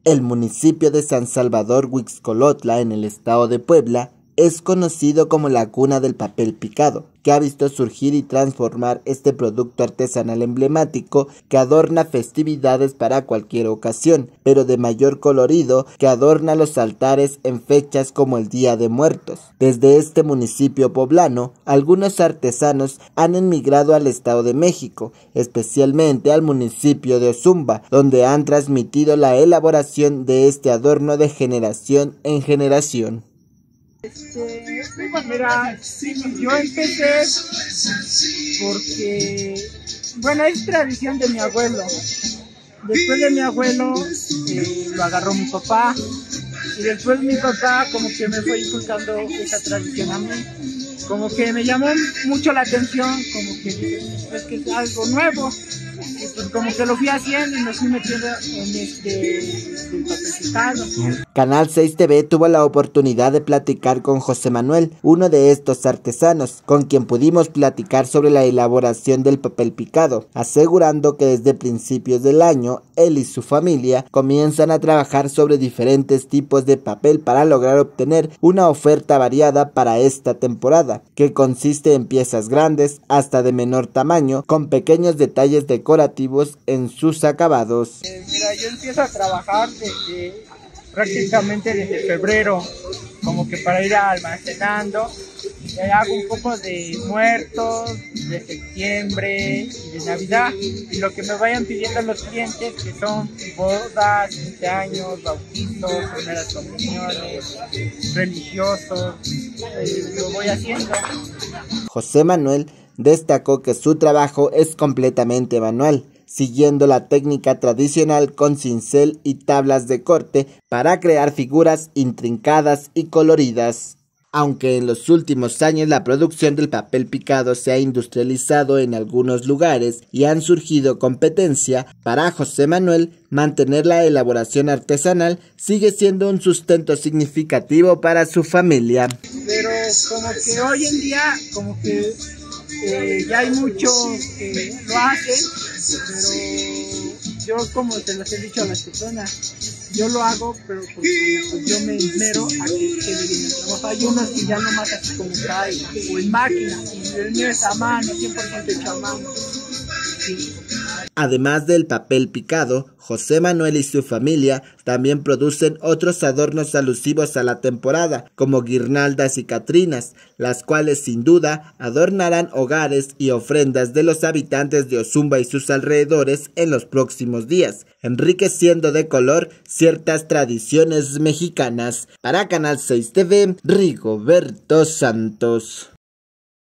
El municipio de San Salvador Huixcolotla, en el estado de Puebla, es conocido como la cuna del papel picado, que ha visto surgir y transformar este producto artesanal emblemático que adorna festividades para cualquier ocasión, pero de mayor colorido, que adorna los altares en fechas como el Día de Muertos. Desde este municipio poblano, algunos artesanos han emigrado al Estado de México, especialmente al municipio de Ozumba, donde han transmitido la elaboración de este adorno de generación en generación. Mira, yo empecé porque, bueno, es tradición de mi abuelo. Después de mi abuelo lo agarró mi papá, y después mi papá como que me fue inculcando esa tradición a mí. Como que me llamó mucho la atención, como que es que es algo nuevo. Y pues como que lo fui haciendo y me fui metiendo en del papel picado. Canal 6 TV tuvo la oportunidad de platicar con José Manuel, uno de estos artesanos, con quien pudimos platicar sobre la elaboración del papel picado, asegurando que desde principios del año, él y su familia comienzan a trabajar sobre diferentes tipos de papel para lograr obtener una oferta variada para esta temporada, que consiste en piezas grandes hasta de menor tamaño, con pequeños detalles decorativos en sus acabados. Mira, yo empiezo a trabajar prácticamente desde febrero, como que para ir almacenando. Hago un poco de muertos, de septiembre y de Navidad, y lo que me vayan pidiendo los clientes, que son bodas, 15 años, bautizos, primeras comuniones, religiosos, lo voy haciendo. José Manuel destacó que su trabajo es completamente manual, siguiendo la técnica tradicional con cincel y tablas de corte para crear figuras intrincadas y coloridas. Aunque en los últimos años la producción del papel picado se ha industrializado en algunos lugares y han surgido competencia, para José Manuel mantener la elaboración artesanal sigue siendo un sustento significativo para su familia. Pero como que hoy en día como que ya hay muchos que lo hacen, pero yo, como se los he dicho a las personas, yo lo hago, pero porque pues, yo me esmero a que quede bien el trabajo. Hay unos que ya nomás así como trae, o en máquina, y el mío es a mano, 100% hecho a mano. Sí. Además del papel picado, José Manuel y su familia también producen otros adornos alusivos a la temporada, como guirnaldas y catrinas, las cuales sin duda adornarán hogares y ofrendas de los habitantes de Ozumba y sus alrededores en los próximos días, enriqueciendo de color ciertas tradiciones mexicanas. Para Canal 6 TV, Rigoberto Santos.